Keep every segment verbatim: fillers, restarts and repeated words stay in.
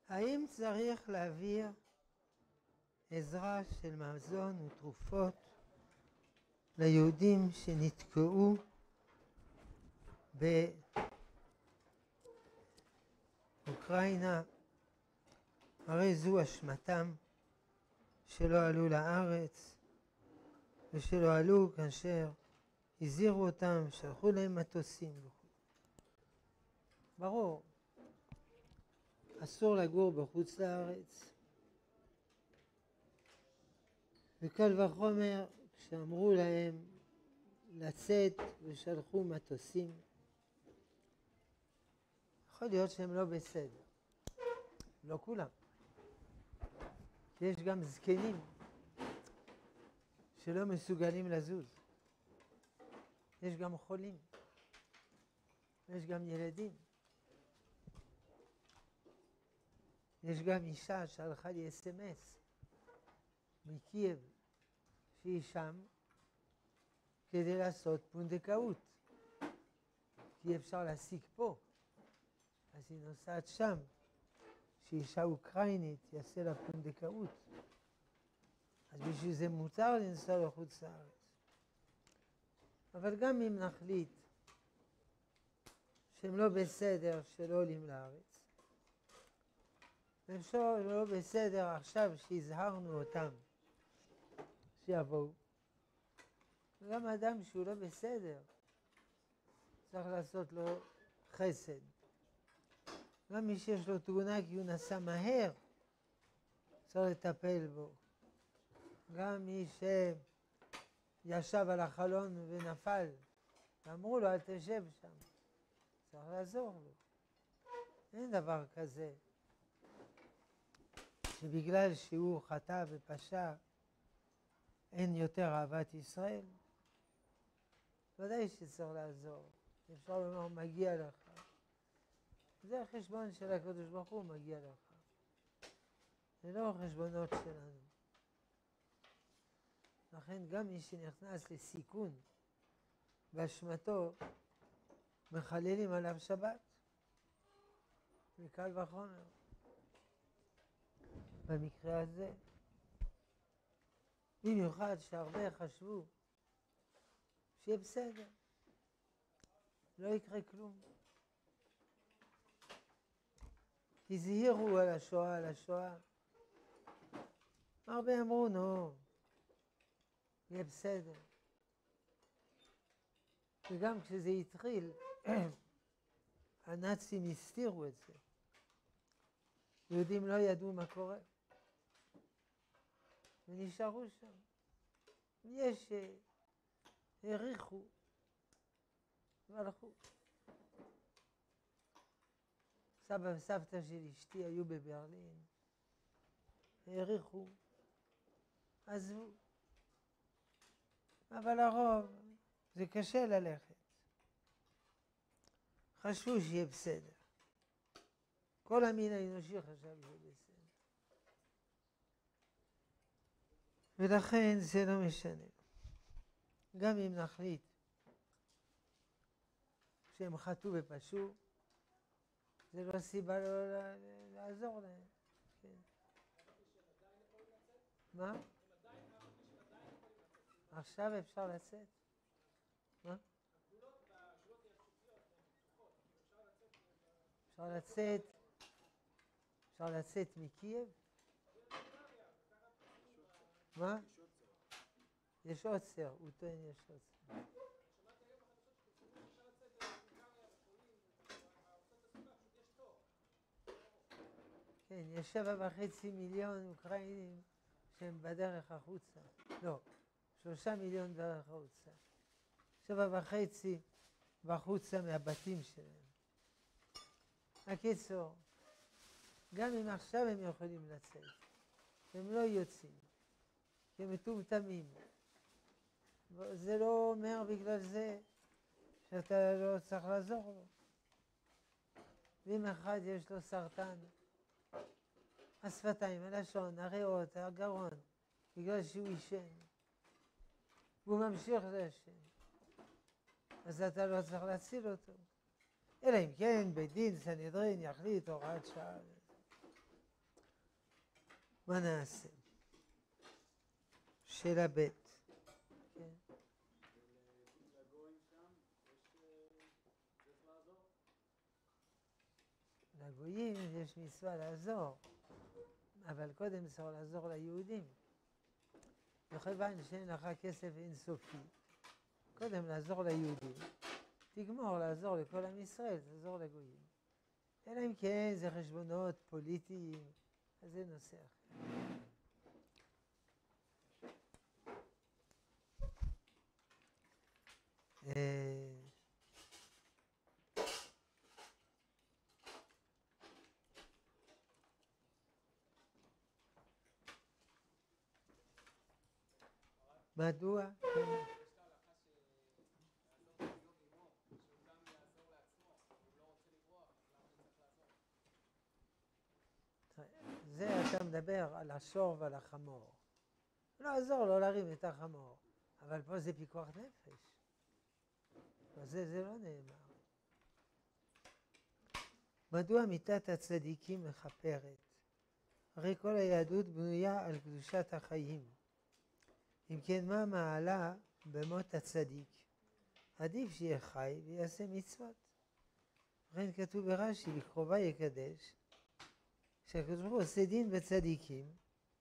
האם צריך להעביר עזרה של מזון ותרופות ליהודים שנתקעו באוקראינה? הרי זו אשמתם שלא עלו לארץ ושלא עלו כאשר הזהירו אותם, שלחו להם מטוסים. ברור, אסור לגור בחוץ לארץ, וקל וחומר כשאמרו להם לצאת ושלחו מטוסים. יכול להיות שהם לא בסדר, לא כולם. יש גם זקנים שלא מסוגלים לזוז, יש גם חולים, יש גם ילדים, יש גם אישה שהלכה לי אס אם אס מקייב שהיא שם כדי לעשות פונדקאות, כי אפשר להשיג פה, אז היא נוסעת שם, שאישה אוקראינית יעשה לה פונדקאות, אז בשביל זה מותר לנסוע לחוץ לארץ. אבל גם אם נחליט שהם לא בסדר שלא עולים לארץ, אפשר לא בסדר עכשיו שהזהרנו אותם שיבואו, וגם אדם שהוא לא בסדר צריך לעשות לו חסד. גם מי שיש לו תאונה כי הוא נסע מהר צריך לטפל בו. גם מי שישב על החלון ונפל ואמרו לו אל תשב שם, צריך לעזור לו. אין דבר כזה שבגלל שהוא חטא ופשע אין יותר אהבת ישראל. ודאי שצריך לעזור, אפשר לומר מגיע לך, זה החשבון של הקדוש ברוך הוא, מגיע לך, זה לא החשבונות שלנו. לכן גם מי שנכנס לסיכון באשמתו מחללים עליו שבת, וקל וחומר במקרה הזה. במיוחד שהרבה חשבו שיהיה בסדר, לא יקרה כלום. הזהירו על השואה, על השואה. הרבה אמרו, נו, יהיה בסדר. וגם כשזה התחיל, הנאצים הסתירו את זה. יהודים לא ידעו מה קורה. ונשארו שם. יש העריכו והלכו. סבא וסבתא של אשתי היו בברלין, העריכו, עזבו. אבל הרוב זה קשה ללכת. חשבו שיהיה בסדר. כל המין האנושי חשב שיהיה בסדר. ולכן זה לא משנה. גם אם נחליט שהם חטאו ופשעו, זה לא סיבה לא לעזור להם. כן. מה? עכשיו אפשר לצאת. מה? אפשר לצאת, אפשר לצאת מקייב? מה? יש עוצר, הוא טוען יש עוצר. כן, יש שבע וחצי מיליון אוקראינים שהם בדרך החוצה. לא, שלושה מיליון בדרך החוצה. שבע וחצי בחוצה מהבתים שלהם. הקיצור, גם אם עכשיו הם יכולים לצאת, הם לא יוצאים, כי הם מטומטמים. זה לא אומר בגלל זה שאתה לא צריך לעזור לו. ואם אחד יש לו סרטן, השפתיים, הלשון, הריאות, הגרון, בגלל שהוא ישן, והוא ממשיך לשן, אז אתה לא צריך להציל אותו. אלא אם כן, בית דין, סנהדרין, יחליט הוראת שעה. מה נעשה? שאלה ב'. כן. לגויים יש מצווה לעזור, אבל קודם צריך לעזור ליהודים. מכיוון שאין לך כסף אינסופי, קודם לעזור ליהודים, תגמור לעזור לכל עם ישראל, תעזור לגויים. אלא אם כן זה חשבונות פוליטיים, אז זה נושא אחר. מדוע? זה אתה מדבר על השור ועל החמור. לא עזור לא להרים את החמור, אבל פה זה פיקוח נפש. זה, זה לא נאמר. מדוע מיתת הצדיקים מכפרת? הרי כל היהדות בנויה על קדושת החיים. אם כן, מה מעלה במות הצדיק? עדיף שיהיה חי ויעשה מצוות. לכן כתוב ברש"י, בקרובה יקדש, שהקדוש ברוך הוא עושה דין בצדיקים,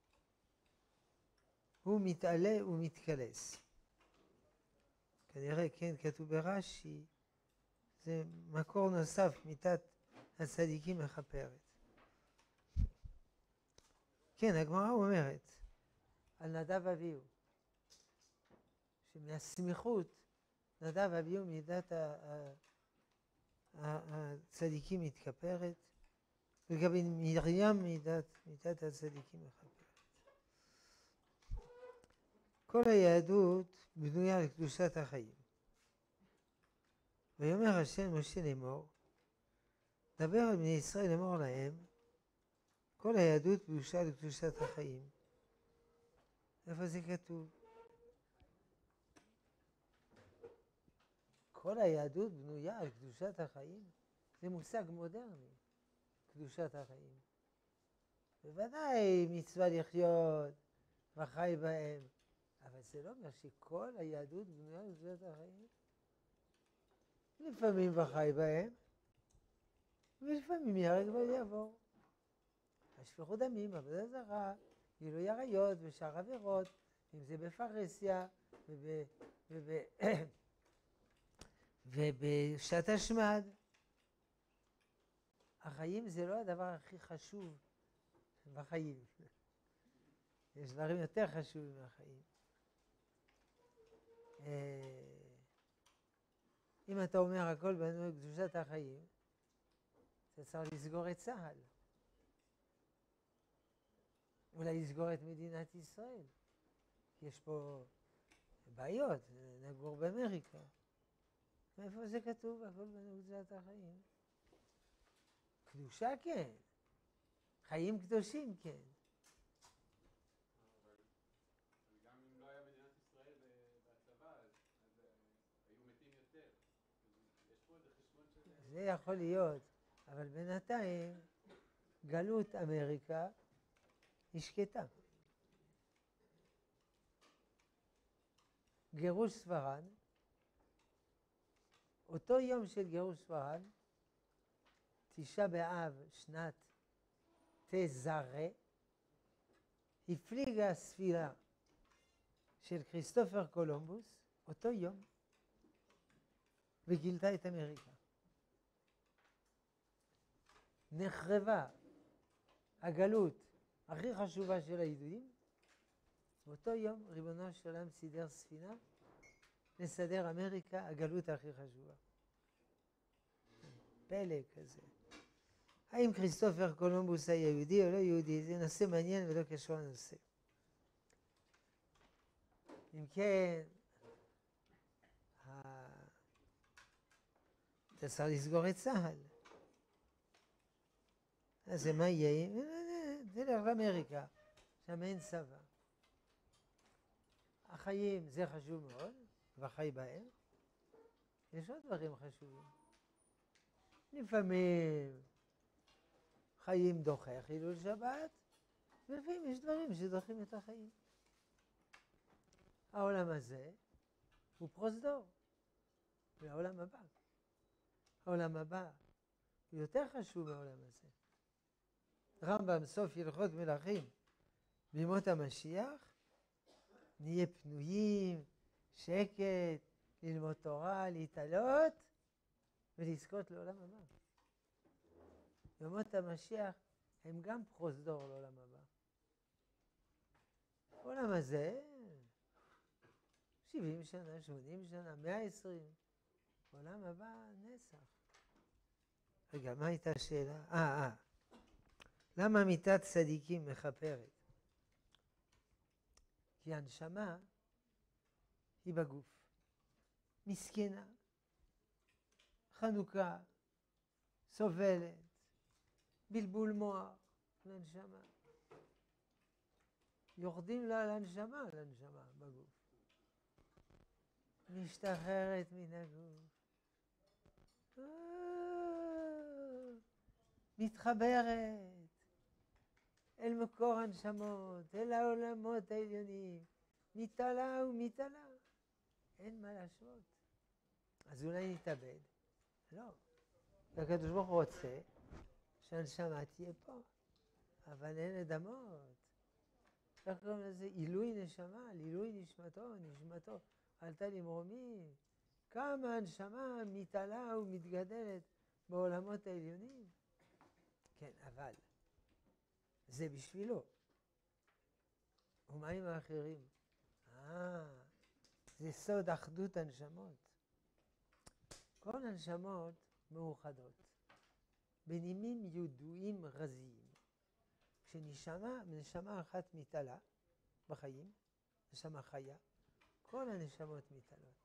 הוא מתעלה ומתקלס. כנראה כן כתוב ברש"י, זה מקור נוסף, מיתת הצדיקים מכפרת. כן, הגמרא אומרת על נדב אביהו, שמהסמיכות נדב אביהו מידת הצדיקים מתכפרת, לגבי מרים מידת, מידת הצדיקים מכפרת. כל היהדות בנויה על קדושת החיים. ויאמר השם משה לאמור, דבר על בני ישראל לאמור להם, כל היהדות בנויה על קדושת החיים. איפה זה כתוב? כל היהדות בנויה על קדושת החיים? זה מושג מודרני, קדושת החיים. בוודאי מצווה לחיות וחי בהם, אבל זה לא אומר שכל היהדות בנויה על קדושת החיים. לפעמים וחי בהם, ולפעמים יהרג ויעבור. השפיכות דמים, עבודה זרה, גילוי עריות ושאר עבירות, אם זה בפרהסיה ובשעת השמד. החיים זה לא הדבר הכי חשוב בחיים. יש דברים יותר חשובים מהחיים. אם אתה אומר הכל בנוי קדושת החיים, אתה צריך לסגור את צה"ל. אולי לסגור את מדינת ישראל. יש פה בעיות, נגור באמריקה. מאיפה זה כתוב? הכל בנוי קדושת החיים. קדושה כן. חיים קדושים כן. גם אם לא היה מדינת ישראל בצבא, אז היו מתים יותר. יש פה איזה חשבון של... זה יכול להיות, אבל בינתיים גלות אמריקה היא שקטה. גירוש ספרד, אותו יום של גירוש ספרד, תשעה באב שנת תזרה, הפליגה הספינה של כריסטופר קולומבוס, אותו יום, וגילתה את אמריקה. נחרבה הגלות הכי חשובה של היהודים, באותו יום ריבונו של עולם סידר ספינה לסדר אמריקה, הגלות הכי חשובה. פלא כזה. האם כריסטופר קולומבוס היה יהודי או לא יהודי, זה נושא מעניין ולא קשור לנושא. אם כן, אתה צריך לסגור את צה"ל. אז מה יהיה? תלך לאמריקה, שם אין צבא. החיים זה חשוב מאוד, וחי בהם. יש עוד דברים חשובים. לפעמים חיים דוחה חילול שבת, ולפעמים יש דברים שדוחים את החיים. העולם הזה הוא פרוזדור לעולם הבא. העולם הבא הוא יותר חשוב מהעולם הזה. רמב"ם, סוף הלכות מלכים, בימות המשיח, נהיה פנויים, שקט, ללמוד תורה, להתעלות ולזכות לעולם הבא. ימות המשיח הם גם פרוזדור לעולם הבא. העולם הזה, שבעים שנה, שמונים שנה, מאה ועשרים, העולם הבא נצח. רגע, מה הייתה השאלה? אה, אה. למה מיתת צדיקים מכפרת? כי הנשמה היא בגוף. מסכנה, חנוכה, סובלת, בלבול מוח לנשמה. יורדים לה לנשמה, לנשמה בגוף. משתחררת מן הגוף. מתחברת אל מקור הנשמות, אל העולמות העליונים. מתעלה ומתעלה. אין מה להשוות. אז אולי נתאבד? לא. הקדוש ברוך הוא רוצה שהנשמה תהיה פה, אבל אין אדמות. איך קוראים לזה? עילוי נשמה, עילוי נשמתו, נשמתו עלתה למרומים. כמה הנשמה מתעלה ומתגדלת בעולמות העליונים. כן, אבל זה בשבילו. ומה עם האחרים? אה, זה סוד אחדות הנשמות. כל הנשמות מאוחדות, בנימים ידועים רזיים. כשנשמה, נשמה אחת מתעלה בחיים, נשמה חיה, כל הנשמות מתעלות.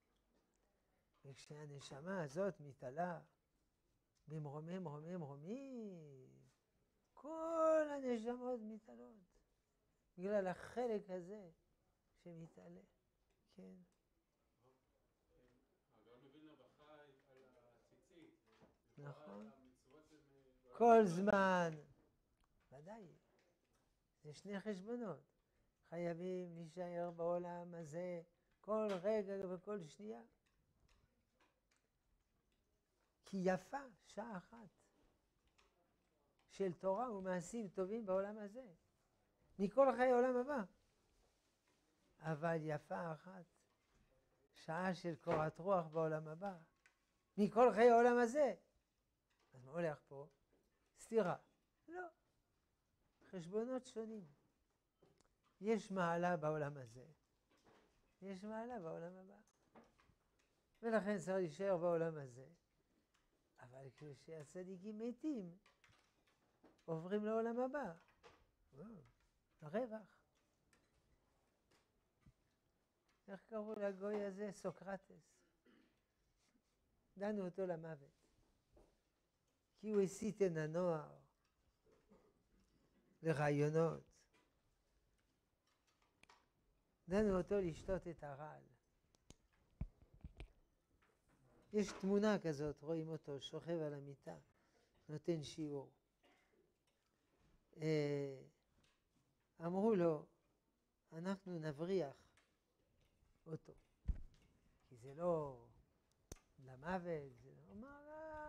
וכשהנשמה הזאת מתעלה במרומי מרומי מרומי, כל הנשמות מתעלות. בגלל החלק הזה שמתעלה. כן. הגאון מווילנה בכה על הציצית. נכון. כל זמן. ודאי. זה שני חשבונות. חייבים להישאר בעולם הזה כל רגע וכל שנייה. כי יפה שעה אחת של תורה ומעשים טובים בעולם הזה. מכל חיי העולם הבא. אבל יפה אחת שעה של קורת רוח בעולם הבא. מכל חיי העולם הזה. אז מה הולך פה? סתירה. לא. חשבונות שונים. יש מעלה בעולם הזה. יש מעלה בעולם הבא. ולכן צריך להישאר בעולם הזה. אבל כשהצדיקים מתים, עוברים לעולם הבא. הרווח. איך קראו לגוי הזה? סוקרטס. דנו אותו למוות. כי הוא הסית את הנוער לרעיונות. דנו אותו לשתות את הרעל. יש תמונה כזאת, רואים אותו שוכב על המיטה, נותן שיעור. אמרו לו, אנחנו נבריח אותו, כי זה לא למוות, זה לא... אמר,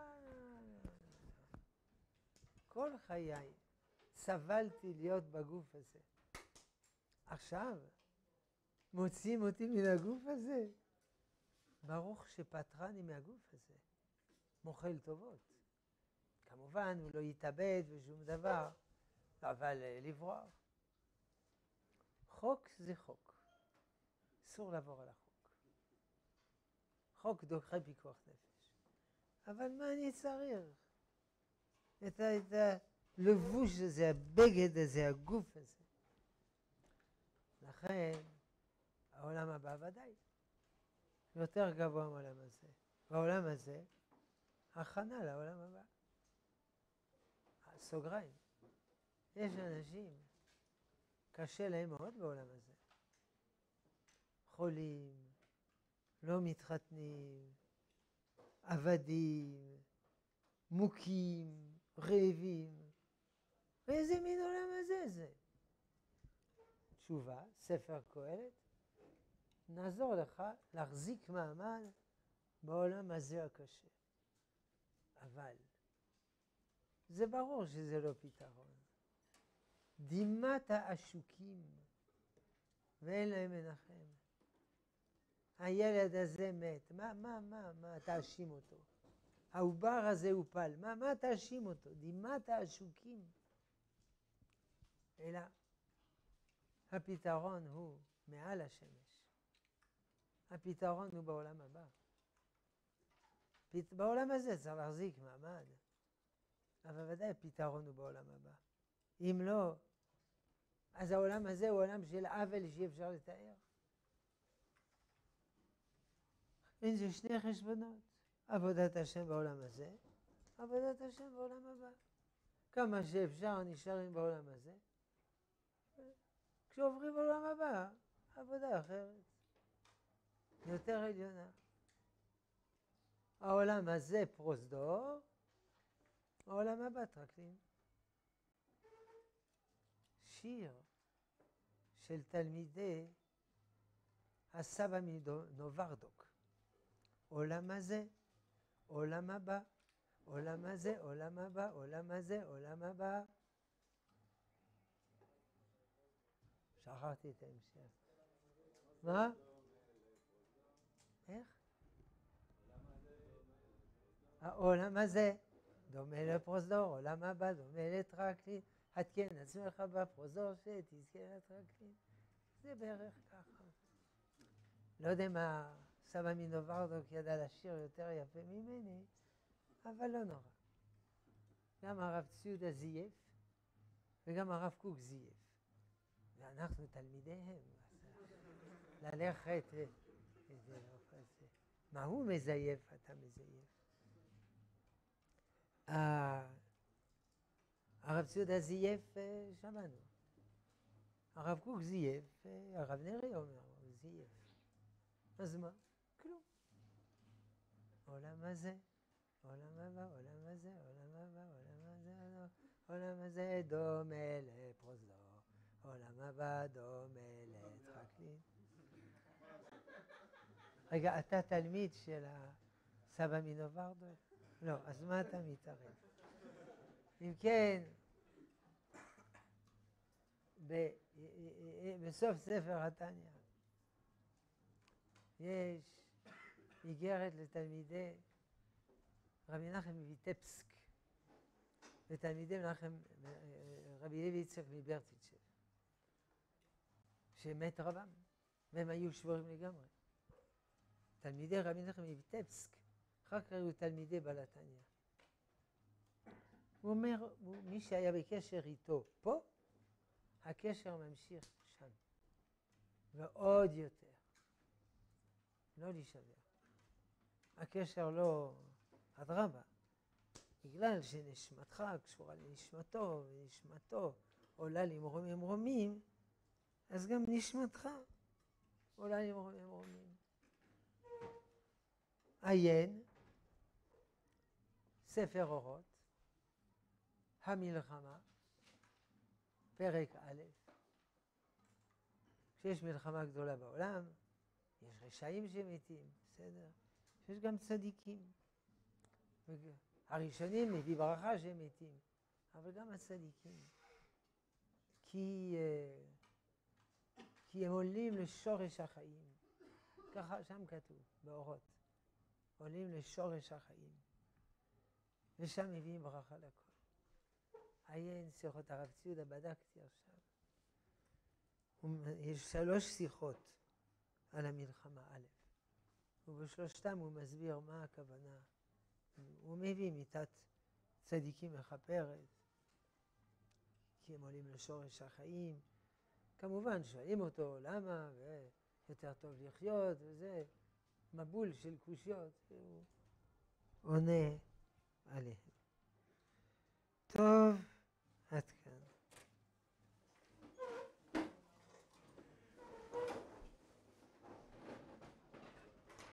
כל חיי סבלתי להיות בגוף הזה. עכשיו מוציאים אותי מן הגוף הזה. ברוך שפטרני מהגוף הזה. מוכל טובות. כמובן הוא לא יתאבד ושום דבר, אבל לברוח. חוק זה חוק. אסור לעבור על החוק. חוק דוחה פיקוח נפש. אבל מה אני צריך? את, את הלבוש הזה, הבגד הזה, הגוף הזה. לכן, העולם הבא ודאי. יותר גבוה מהעולם הזה. בעולם הזה, הכנה לעולם הבא. סוגריים. יש אנשים, קשה להם מאוד בעולם הזה. חולים, לא מתחתנים, עבדים, מוכים, רעבים. ואיזה מין עולם הזה זה? תשובה, ספר קהלת, נעזור לך להחזיק מעמד בעולם הזה הקשה. אבל זה ברור שזה לא פתרון. דמעת העשוקים ואין להם מנחם. הילד הזה מת, מה, מה, מה, מה תאשים אותו? העובר הזה הופל, מה, מה תאשים אותו? דמעת העשוקים. אלא הפתרון הוא מעל השמש. הפתרון הוא בעולם הבא. בעולם הזה צריך להחזיק מעמד. אבל ודאי הפתרון הוא בעולם הבא. אם לא, אז העולם הזה הוא עולם של עוול שאי אפשר לתאר. אין זה שני חשבונות. עבודת השם בעולם הזה, עבודת השם בעולם הבא. כמה שאפשר נשארים בעולם הזה. כשעוברים בעולם הבא, עבודה אחרת. יותר עליונה. העולם הזה פרוזדור, העולם הבא טרקלין. שיר של תלמידי הסבא מנוברדוק. עולם הזה, עולם הבא, עולם הזה, עולם הבא, עולם הזה, עולם הבא. שכחתי את ההמשך. מה? איך? העולם הזה דומה לפרוזדור, עולם הבא דומה לטרקלין. התקן עצמך בפרוזדור שתזכה לטרקלין. זה בערך ככה. לא יודע מה סבא מנוברדוק ידע לשיר יותר יפה ממני, אבל לא נורא. גם הרב ציודה זייף וגם הרב קוק זייף. ואנחנו תלמידיהם. ללכת, מה הוא מזייף, אתה מזייף. הרב ציודה זייף, שמענו. הרב קוק זייף, הרב נרי אומר, הוא זייף. אז מה? כלום. עולם הזה, עולם הבא, עולם הזה, עולם הבא, עולם הזה, עולם הזה דומה לפרוזדור, עולם הבא דומה לטרקלין. רגע, אתה תלמיד של הסבא מנוברדוק? לא, אז מה אתה מתערב? אם כן, בסוף ספר התניא יש איגרת לתלמידי רבי מנחם מויטבסק ותלמידי מנחם רבי לוי יצחק מברדיצ'ב שמת רבם והם היו שבורים לגמרי. תלמידי רבי מנחם מויטבסק אחר כך היו תלמידי בעל התניא. הוא אומר, מי שהיה בקשר איתו פה, הקשר ממשיך שם. ועוד יותר. לא להישבר. הקשר לא אדרבה. בגלל שנשמתך קשורה לנשמתו, ונשמתו עולה למרומים רומים, אז גם נשמתך עולה למרומים רומים. עיין, ספר אורות, המלחמה, פרק א', כשיש מלחמה גדולה בעולם, יש רשעים שמתים, בסדר? יש גם צדיקים. הראשונים מביא ברכה שהם מתים, אבל גם הצדיקים. כי, כי הם עולים לשורש החיים. ככה שם כתוב, באורות. עולים לשורש החיים. ושם מביאים ברכה לכל. עיין שיחות הרב ציודה, בדקתי עכשיו. יש שלוש שיחות על המלחמה א', ובשלושתם הוא מסביר מה הכוונה. הוא מביא מיתת צדיקים מכפרת, כי הם עולים לשורש החיים. כמובן שואלים אותו למה, ויותר טוב לחיות, וזה מבול של קושיות, והוא עונה עליהם. טוב.